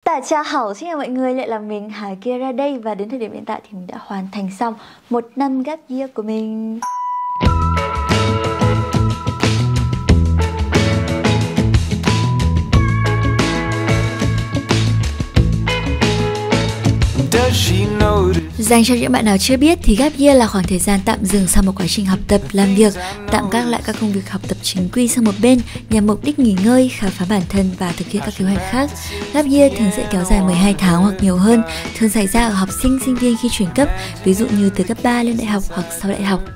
Và chào hảo, xin chào mọi người, lại là mình Hải Kia ra đây. Và đến thời điểm hiện tại thì mình đã hoàn thành xong 1 năm gap year của mình. Dành cho những bạn nào chưa biết thì gap year là khoảng thời gian tạm dừng sau một quá trình học tập, làm việc, tạm gác lại các công việc học tập chính quy sang một bên nhằm mục đích nghỉ ngơi, khám phá bản thân và thực hiện các kế hoạch khác. Gap year thường sẽ kéo dài 12 tháng hoặc nhiều hơn, thường xảy ra ở học sinh, sinh viên khi chuyển cấp, ví dụ như từ cấp 3 lên đại học hoặc sau đại học.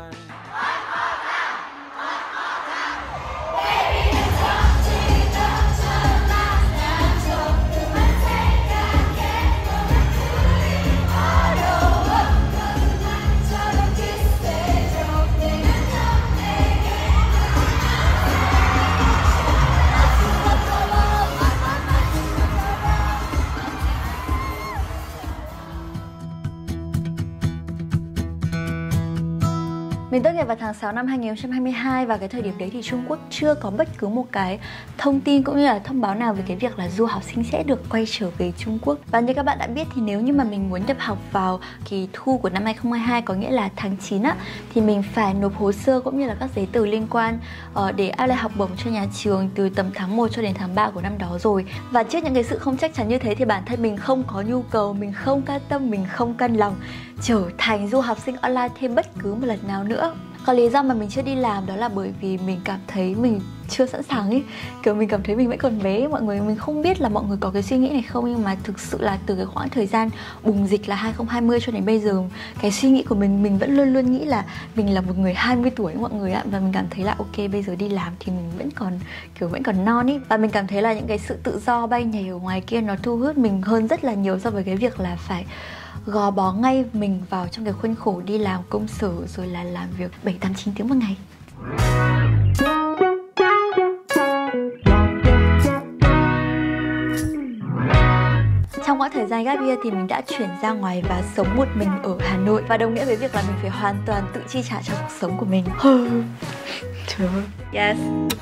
Mình tốt nghiệp vào tháng 6 năm 2022 và cái thời điểm đấy thì Trung Quốc chưa có bất cứ một cái thông tin cũng như là thông báo nào về cái việc là du học sinh sẽ được quay trở về Trung Quốc. Và như các bạn đã biết thì nếu như mà mình muốn nhập học vào kỳ thu của năm 2022, có nghĩa là tháng 9 á, thì mình phải nộp hồ sơ cũng như là các giấy tờ liên quan để apply học bổng cho nhà trường từ tầm tháng 1 cho đến tháng 3 của năm đó rồi. Và trước những cái sự không chắc chắn như thế thì bản thân mình không có nhu cầu, mình không can tâm, mình không cân lòng trở thành du học sinh online thêm bất cứ một lần nào nữa. Còn lý do mà mình chưa đi làm đó là bởi vì mình cảm thấy mình chưa sẵn sàng ấy. Kiểu mình cảm thấy mình vẫn còn bé mọi người. Mình không biết là mọi người có cái suy nghĩ này không, nhưng mà thực sự là từ cái khoảng thời gian bùng dịch là 2020 cho đến bây giờ, cái suy nghĩ của mình vẫn luôn luôn nghĩ là mình là một người 20 tuổi mọi người ạ. Và mình cảm thấy là ok, bây giờ đi làm thì mình vẫn còn non ấy. Và mình cảm thấy là những cái sự tự do bay nhảy ở ngoài kia nó thu hút mình hơn rất là nhiều so với cái việc là phải gò bó ngay mình vào trong cái khuôn khổ đi làm công sở rồi là làm việc 7, 8, 9 tiếng một ngày. Trong quãng thời gian gap year thì mình đã chuyển ra ngoài và sống một mình ở Hà Nội. Và đồng nghĩa với việc là mình phải hoàn toàn tự chi trả cho cuộc sống của mình. Trời ơi. Yes.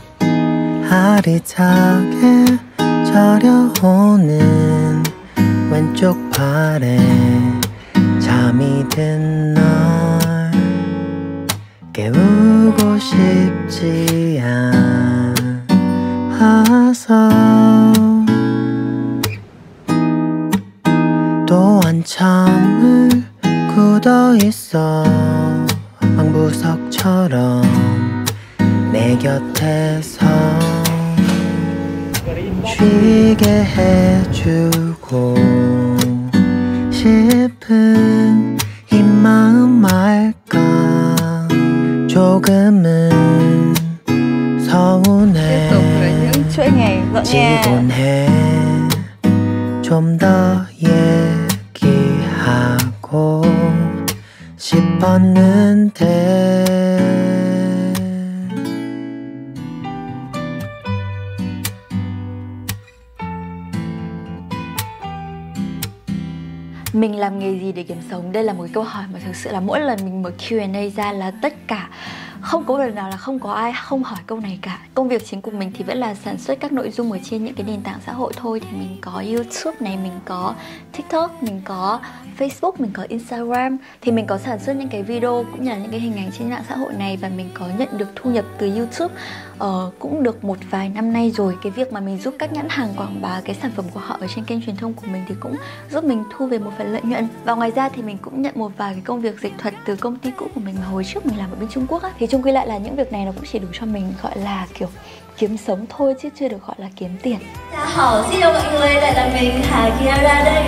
아리차게 저려오는 왼쪽 팔에 잠이 든 널 깨우고 싶지 않아서 또 한참을 굳어있어 방구석처럼 내 곁에서 쉬게 해주고 싶은 이 마음 알까 조금은 서운해 지곤해 좀 더 얘기하고 싶었는데 Mình làm nghề gì để kiếm sống? Đây là một cái câu hỏi mà thực sự là mỗi lần mình mở Q&A ra là tất cả không có lần nào là không có ai không hỏi câu này cả. Công việc chính của mình thì vẫn là sản xuất các nội dung ở trên những cái nền tảng xã hội thôi. Thì mình có YouTube này, mình có TikTok, mình có Facebook, mình có Instagram. Thì mình có sản xuất những cái video cũng như là những cái hình ảnh trên mạng xã hội này. Và mình có nhận được thu nhập từ YouTube cũng được một vài năm nay rồi. Cái việc mà mình giúp các nhãn hàng quảng bá cái sản phẩm của họ ở trên kênh truyền thông của mình thì cũng giúp mình thu về một phần lợi nhuận. Và ngoài ra thì mình cũng nhận một vài cái công việc dịch thuật từ công ty cũ của mình mà hồi trước mình làm ở bên Trung Quốc á. Thì chung quy lại là những việc này nó cũng chỉ đủ cho mình gọi là kiểu kiếm sống thôi chứ chưa được gọi là kiếm tiền. Chào hảo, xin chào mọi người, lại là mình Hà Kia ra đây.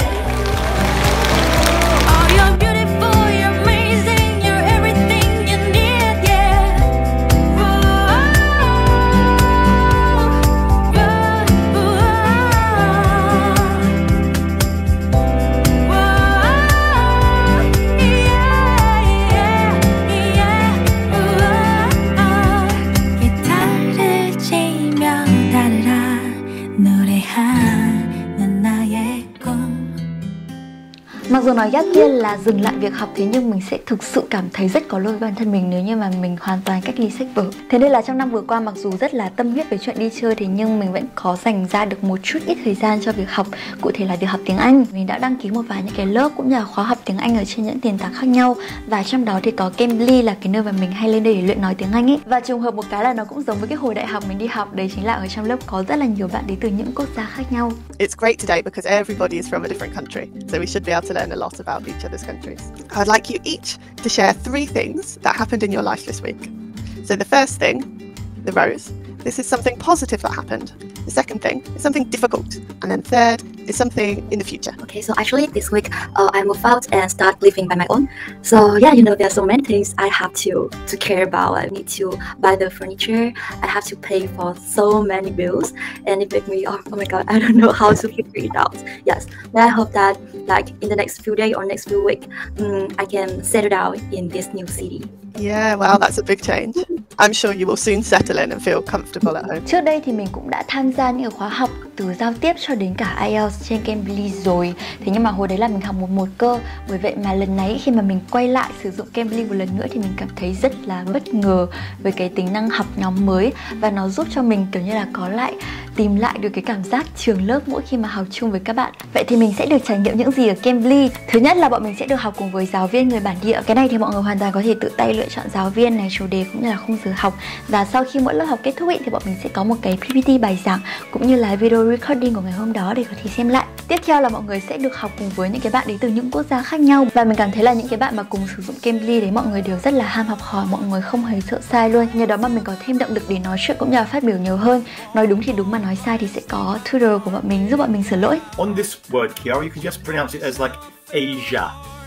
Mặc dù nói gap year là dừng lại việc học, thế nhưng mình sẽ thực sự cảm thấy rất có lỗi với bản thân mình nếu như mà mình hoàn toàn cách ly sách vở. Thế nên là trong năm vừa qua, mặc dù rất là tâm huyết với chuyện đi chơi, thế nhưng mình vẫn có dành ra được một chút ít thời gian cho việc học, cụ thể là việc học tiếng Anh. Mình đã đăng ký một vài những cái lớp cũng như là khóa học tiếng Anh ở trên những nền tảng khác nhau, và trong đó thì có Cambly là cái nơi mà mình hay lên đây để luyện nói tiếng Anh ấy. Và trùng hợp một cái là nó cũng giống với cái hồi đại học mình đi học, đấy chính là ở trong lớp có rất là nhiều bạn đến từ những quốc gia khác nhau. It's great today because everybody is from a different country, so we should be able to learn a lot about each other's countries. I'd like you each to share 3 things that happened in your life this week. So the first thing, the rose. This is something positive that happened. The second thing is something difficult. And then third is something in the future. Okay, so actually this week I moved out and start living by my own. So yeah, you know, there are so many things I have to care about. I need to buy the furniture. I have to pay for so many bills, and it made me, oh my god, I don't know how to figure it out. Yes, but I hope that like in the next few days or next few weeks, I can settle down in this new city. Yeah, wow, that's a big change. I'm sure you will soon settle in and feel comfortable at home. Trước đây thì mình cũng đã tham gia những khóa học từ giao tiếp cho đến cả IELTS trên Cambly rồi. Thế nhưng mà hồi đấy là mình học một cơ. Bởi vậy mà lần này khi mà mình quay lại sử dụng Cambly một lần nữa thì mình cảm thấy rất là bất ngờ với cái tính năng học nhóm mới, và nó giúp cho mình kiểu như là tìm lại được cái cảm giác trường lớp mỗi khi mà học chung với các bạn. Vậy thì mình sẽ được trải nghiệm những gì ở Cambly? Thứ nhất là bọn mình sẽ được học cùng với giáo viên người bản địa. Cái này thì mọi người hoàn toàn có thể tự tay lựa chọn giáo viên này, chủ đề cũng như là khung giờ học. Và sau khi mỗi lớp học kết thúc thì bọn mình sẽ có một cái PPT bài giảng cũng như là video recording của ngày hôm đó để có thể xem lại. Tiếp theo là mọi người sẽ được học cùng với những cái bạn đến từ những quốc gia khác nhau, và mình cảm thấy là những cái bạn mà cùng sử dụng Cambly đấy, mọi người đều rất là ham học hỏi, mọi người không hề sợ sai luôn. Nhờ đó mà mình có thêm động lực để nói chuyện cũng như là phát biểu nhiều hơn. Nói đúng thì đúng mà nói sai thì sẽ có tutor của bọn mình giúp bọn mình sửa lỗi. On this word, Kiara, you can just pronounce it as like Asia.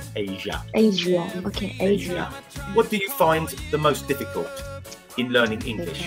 Asia. Okay, Asia. What do you find the most difficult in learning English?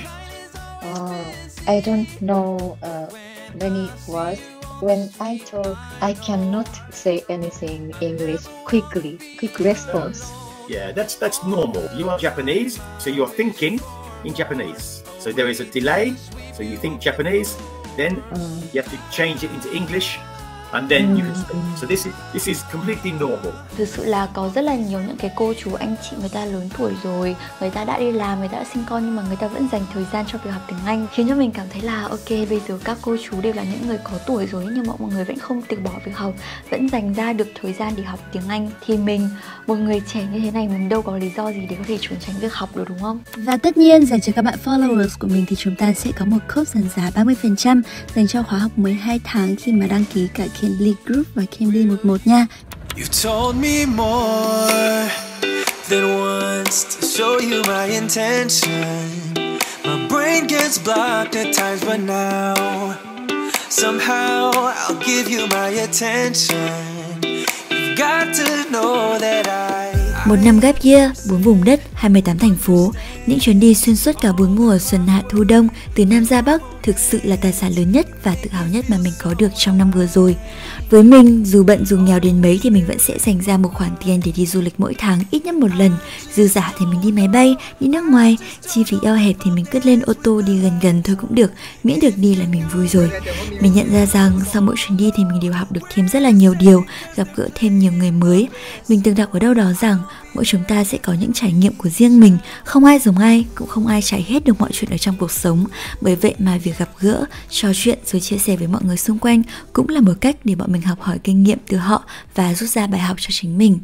I don't know many words. When I talk, I cannot say anything English quickly. Quick response. Yeah, that's normal. You are Japanese, so you're thinking in Japanese. So there is a delay. So you think Japanese, then you have to change it into English, and then you can speak. So this is completely normal. Thực sự là có rất là nhiều những cái cô chú anh chị người ta lớn tuổi rồi, người ta đã đi làm, người ta đã sinh con, nhưng mà người ta vẫn dành thời gian cho việc học tiếng Anh, khiến cho mình cảm thấy là ok, bây giờ các cô chú đều là những người có tuổi rồi nhưng mọi người vẫn không từ bỏ việc học, vẫn dành ra được thời gian để học tiếng Anh. Thì mình, một người trẻ như thế này, mình đâu có lý do gì để có thể trốn tránh việc học được, đúng không? Và tất nhiên dành cho các bạn followers của mình thì chúng ta sẽ có một code giảm giá 30% dành cho khóa học 12 tháng khi mà đăng ký cả Cambly Group và Cambly 11 nha. You told me more than once to show you my intention. My brain gets blocked at times, but now somehow I'll give you my attention. You've got to know that Một năm gap year, 4 vùng đất, 28 thành phố, những chuyến đi xuyên suốt cả 4 mùa xuân hạ thu đông, từ Nam ra Bắc thực sự là tài sản lớn nhất và tự hào nhất mà mình có được trong năm vừa rồi. Với mình, dù bận dù nghèo đến mấy thì mình vẫn sẽ dành ra một khoản tiền để đi du lịch mỗi tháng ít nhất một lần. Dư giả thì mình đi máy bay, đi nước ngoài, chi phí eo hẹp thì mình cứ lên ô tô đi gần gần thôi cũng được, miễn được đi là mình vui rồi. Mình nhận ra rằng sau mỗi chuyến đi thì mình đều học được thêm rất là nhiều điều, gặp gỡ thêm nhiều người mới. Mình từng đọc ở đâu đó rằng mỗi chúng ta sẽ có những trải nghiệm của riêng mình, không ai giống ai, cũng không ai trải hết được mọi chuyện ở trong cuộc sống. Bởi vậy mà việc gặp gỡ, trò chuyện rồi chia sẻ với mọi người xung quanh cũng là một cách để bọn mình học hỏi kinh nghiệm từ họ và rút ra bài học cho chính mình.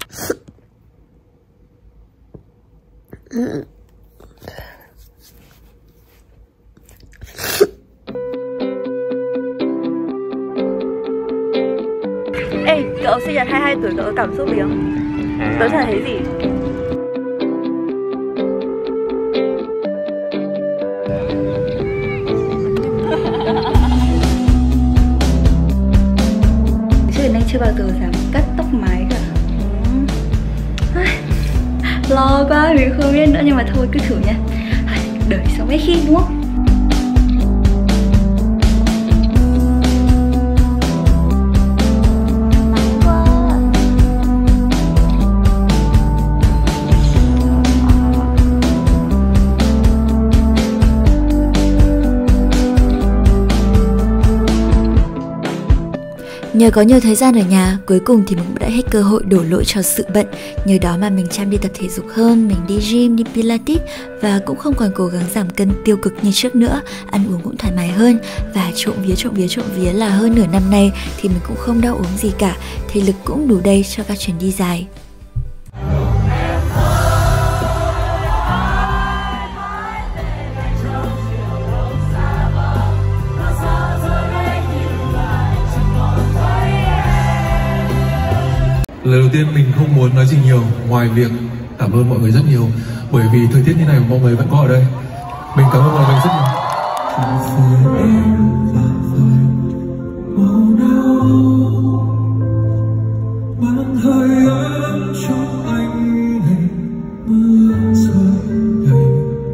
Ê, cậu sinh nhật 22 tuổi, cậu có cảm xúc gì không? Tớ chả thấy gì. Trước đến nay chưa bao giờ dám cắt tóc mái cả. Lo quá, mình không biết nữa, nhưng mà thôi cứ thử nha. Đời sống mấy khi, đúng không? Nhờ có nhiều thời gian ở nhà, cuối cùng thì mình cũng đã hết cơ hội đổ lỗi cho sự bận. Nhờ đó mà mình chăm đi tập thể dục hơn, mình đi gym, đi Pilates và cũng không còn cố gắng giảm cân tiêu cực như trước nữa. Ăn uống cũng thoải mái hơn và trộm vía là hơn nửa năm nay thì mình cũng không đau ốm gì cả. Thể lực cũng đủ đầy cho các chuyến đi dài. Lời đầu tiên mình không muốn nói gì nhiều ngoài việc cảm ơn mọi người rất nhiều, bởi vì thời tiết như này mọi người vẫn có ở đây. Mình cảm ơn mọi người rất nhiều. Mang hơi ấm cho anh ngày mưa rơi đầy.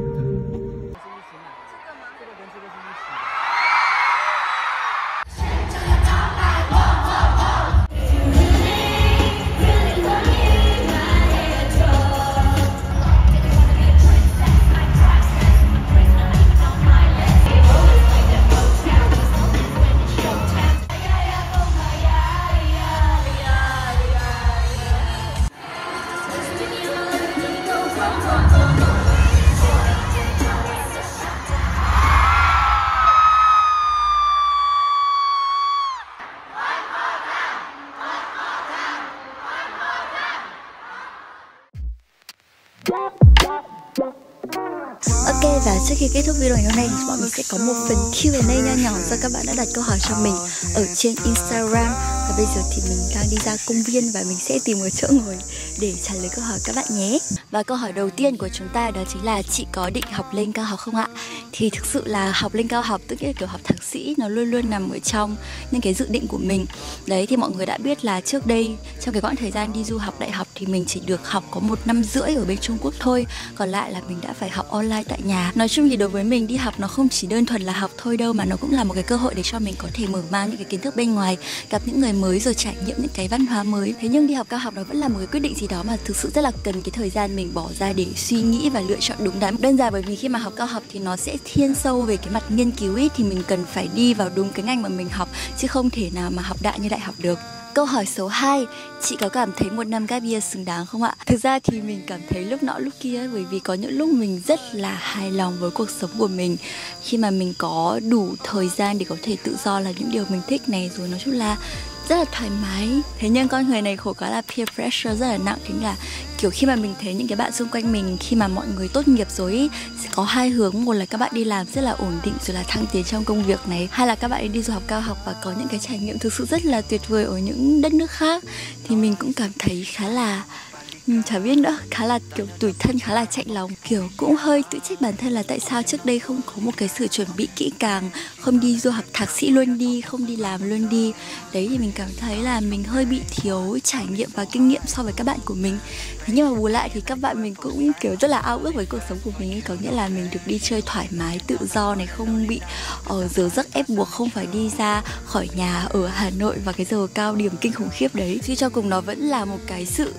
Ok, và trước khi kết thúc video ngày hôm nay thì bọn mình sẽ có một phần Q&A nho nhỏ do các bạn đã đặt câu hỏi cho mình ở trên Instagram. Và bây giờ thì mình đang đi ra công viên và mình sẽ tìm một chỗ ngồi để trả lời câu hỏi các bạn nhé. Và câu hỏi đầu tiên của chúng ta đó chính là chị có định học lên cao học không ạ? Thì thực sự là học lên cao học, tức là kiểu học thạc sĩ, nó luôn luôn nằm ở trong những cái dự định của mình. Đấy, thì mọi người đã biết là trước đây trong cái quãng thời gian đi du học đại học thì mình chỉ được học có 1 năm rưỡi ở bên Trung Quốc thôi. Còn lại là mình đã phải học online tại nhà. Nói chung thì đối với mình đi học nó không chỉ đơn thuần là học thôi đâu, mà nó cũng là một cái cơ hội để cho mình có thể mở mang những cái kiến thức bên ngoài, gặp những người mới rồi trải nghiệm những cái văn hóa mới. Thế nhưng đi học cao học nó vẫn là một cái quyết định gì đó mà thực sự rất là cần cái thời gian mình bỏ ra để suy nghĩ và lựa chọn đúng đắn. Đơn giản bởi vì khi mà học cao học thì nó sẽ thiên sâu về cái mặt nghiên cứu ấy, thì mình cần phải đi vào đúng cái ngành mà mình học, chứ không thể nào mà học đại như đại học được. Câu hỏi số 2, chị có cảm thấy 1 năm gap year xứng đáng không ạ? Thực ra thì mình cảm thấy lúc nọ lúc kia, bởi vì có những lúc mình rất là hài lòng với cuộc sống của mình, khi mà mình có đủ thời gian để có thể tự do làm những điều mình thích này, rồi nói chung là rất là thoải mái. Thế nhưng con người này khổ quá là peer pressure rất là nặng. Chính là kiểu khi mà mình thấy những cái bạn xung quanh mình, khi mà mọi người tốt nghiệp rồi ý, sẽ có hai hướng. Một là các bạn đi làm rất là ổn định rồi là thăng tiến trong công việc này, hai là các bạn đi du học cao học và có những cái trải nghiệm thực sự rất là tuyệt vời ở những đất nước khác. Thì mình cũng cảm thấy khá là chả biết nữa, khá là kiểu tủi thân, khá là chạnh lòng. Kiểu cũng hơi tự trách bản thân là tại sao trước đây không có một cái sự chuẩn bị kỹ càng, không đi du học thạc sĩ luôn đi, không đi làm luôn đi. Đấy thì mình cảm thấy là mình hơi bị thiếu trải nghiệm và kinh nghiệm so với các bạn của mình. Thế nhưng mà bù lại thì các bạn mình cũng kiểu rất là ao ước với cuộc sống của mình ấy. Có nghĩa là mình được đi chơi thoải mái, tự do này, không bị giờ giấc ép buộc, không phải đi ra khỏi nhà ở Hà Nội vào cái giờ cao điểm kinh khủng khiếp đấy. Chứ cho cùng nó vẫn là một cái sự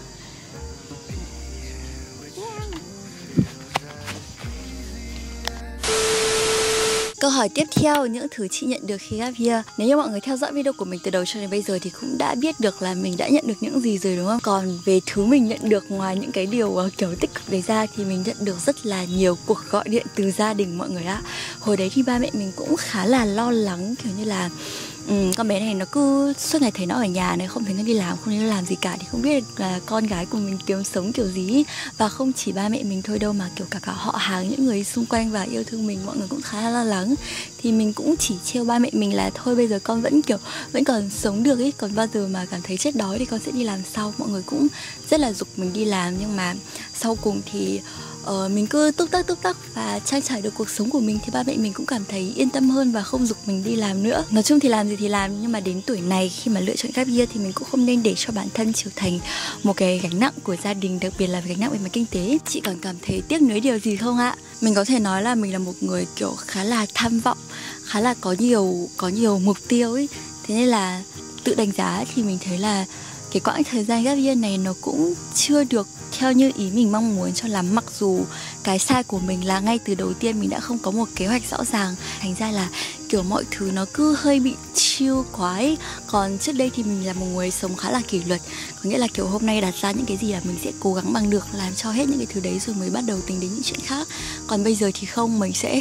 Câu hỏi tiếp theo, những thứ chị nhận được khi gap year. Nếu như mọi người theo dõi video của mình từ đầu cho đến bây giờ thì cũng đã biết được là mình đã nhận được những gì rồi đúng không? Còn về thứ mình nhận được ngoài những cái điều kiểu tích cực đấy ra thì mình nhận được rất là nhiều cuộc gọi điện từ gia đình mọi người ạ. Hồi đấy thì ba mẹ mình cũng khá là lo lắng, kiểu như là con bé này nó cứ suốt ngày thấy nó ở nhà này, không thấy nó đi làm, không thấy nó làm gì cả, thì không biết là con gái của mình kiếm sống kiểu gì. Và không chỉ ba mẹ mình thôi đâu mà kiểu cả họ hàng, những người xung quanh và yêu thương mình, mọi người cũng khá là lo lắng. Thì mình cũng chỉ trêu ba mẹ mình là thôi bây giờ con vẫn còn sống được ấy, còn bao giờ mà cảm thấy chết đói thì con sẽ đi làm sau. Mọi người cũng rất là giục mình đi làm, nhưng mà sau cùng thì mình cứ túc tắc và trang trải được cuộc sống của mình thì ba mẹ mình cũng cảm thấy yên tâm hơn và không giục mình đi làm nữa. Nói chung thì làm gì thì làm, nhưng mà đến tuổi này khi mà lựa chọn gap year thì mình cũng không nên để cho bản thân trở thành một cái gánh nặng của gia đình, đặc biệt là gánh nặng về mặt kinh tế. Chị còn cảm thấy tiếc nuối điều gì không ạ? Mình có thể nói là mình là một người kiểu khá là tham vọng, khá là có nhiều mục tiêu ấy. Thế nên là tự đánh giá thì mình thấy là cái quãng thời gian gap year này nó cũng chưa được theo như ý mình mong muốn cho lắm. Mặc dù cái sai của mình là ngay từ đầu tiên mình đã không có một kế hoạch rõ ràng, thành ra là kiểu mọi thứ nó cứ hơi bị chill quá ấy. Còn trước đây thì mình là một người sống khá là kỷ luật, có nghĩa là kiểu hôm nay đặt ra những cái gì là mình sẽ cố gắng bằng được, làm cho hết những cái thứ đấy rồi mới bắt đầu tính đến những chuyện khác. Còn bây giờ thì không, mình sẽ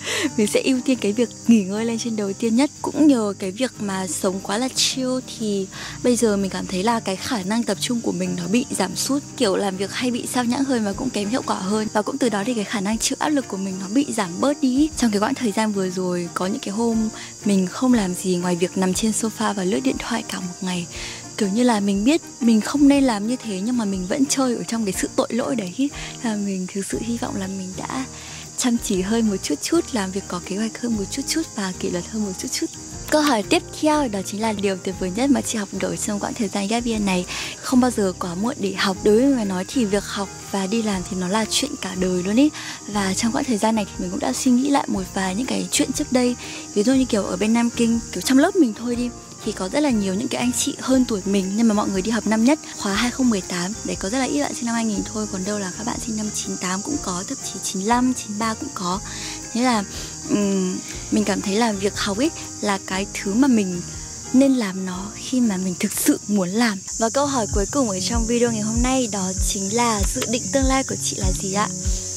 ưu tiên cái việc nghỉ ngơi lên trên đầu tiên nhất. Cũng nhờ cái việc mà sống quá là chill thì bây giờ mình cảm thấy là cái khả năng tập trung của mình nó bị giảm sút, kiểu làm việc hay bị sao nhãng hơn và cũng kém hiệu quả hơn. Và cũng từ đó thì cái khả năng chịu áp lực của mình nó bị giảm bớt đi. Trong cái quãng thời gian vừa rồi có những cái hôm mình không làm gì ngoài việc nằm trên sofa và lướt điện thoại cả một ngày. Kiểu như là mình biết mình không nên làm như thế nhưng mà mình vẫn chơi ở trong cái sự tội lỗi đấy. Là mình thực sự hy vọng là mình đã chăm chỉ hơn một chút, làm việc có kế hoạch hơn một chút và kỷ luật hơn một chút. Câu hỏi tiếp theo đó chính là điều tuyệt vời nhất mà chị học được trong quãng thời gian gap year này. Không bao giờ quá muộn để học. Đối với mình nói thì việc học và đi làm thì nó là chuyện cả đời luôn ý. Và trong quãng thời gian này thì mình cũng đã suy nghĩ lại một vài những cái chuyện trước đây. Ví dụ như kiểu ở bên Nam Kinh, kiểu trong lớp mình thôi đi, thì có rất là nhiều những cái anh chị hơn tuổi mình nhưng mà mọi người đi học năm nhất, khóa 2018. Đấy, có rất là ít bạn sinh năm 2000 thôi, còn đâu là các bạn sinh năm 98 cũng có, thậm chí 95, 93 cũng có. Thế là mình cảm thấy là việc học ấy là cái thứ mà mình nên làm nó khi mà mình thực sự muốn làm. Và câu hỏi cuối cùng ở trong video ngày hôm nay đó chính là dự định tương lai của chị là gì ạ?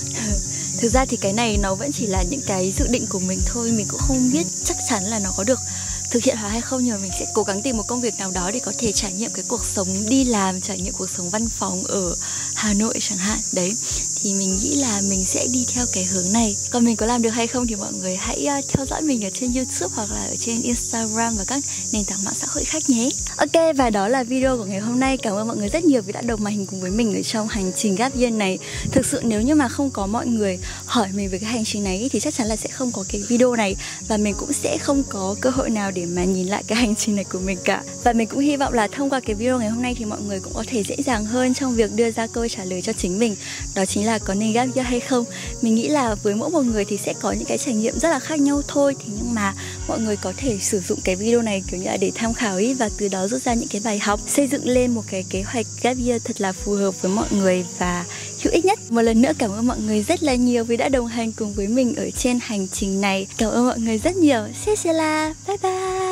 Thực ra thì cái này nó vẫn chỉ là những cái dự định của mình thôi. Mình cũng không biết chắc chắn là nó có được thực hiện hóa hay không, nhưng mà mình sẽ cố gắng tìm một công việc nào đó để có thể trải nghiệm cái cuộc sống đi làm, trải nghiệm cuộc sống văn phòng ở Hà Nội chẳng hạn. Đấy, thì mình nghĩ là mình sẽ đi theo cái hướng này. Còn mình có làm được hay không thì mọi người hãy theo dõi mình ở trên YouTube hoặc là ở trên Instagram và các nền tảng mạng xã hội khác nhé. Ok, và đó là video của ngày hôm nay. Cảm ơn mọi người rất nhiều vì đã đồng hành cùng với mình ở trong hành trình gap year này. Thực sự nếu như mà không có mọi người hỏi mình về cái hành trình này thì chắc chắn là sẽ không có cái video này, và mình cũng sẽ không có cơ hội nào để mà nhìn lại cái hành trình này của mình cả. Và mình cũng hy vọng là thông qua cái video ngày hôm nay thì mọi người cũng có thể dễ dàng hơn trong việc đưa ra câu trả lời cho chính mình. Đó chính là có nên gap year hay không. Mình nghĩ là với mỗi một người thì sẽ có những cái trải nghiệm rất là khác nhau thôi. Thế nhưng mà mọi người có thể sử dụng cái video này kiểu như là để tham khảo ý, và từ đó rút ra những cái bài học, xây dựng lên một cái kế hoạch gap year thật là phù hợp với mọi người và hữu ích nhất. Một lần nữa cảm ơn mọi người rất là nhiều vì đã đồng hành cùng với mình ở trên hành trình này. Cảm ơn mọi người rất nhiều. Bye bye.